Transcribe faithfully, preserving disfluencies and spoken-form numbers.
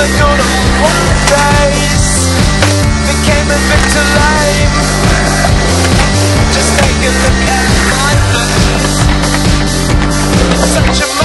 don't know what face became a bit too lame. Just take a look at my face. Such a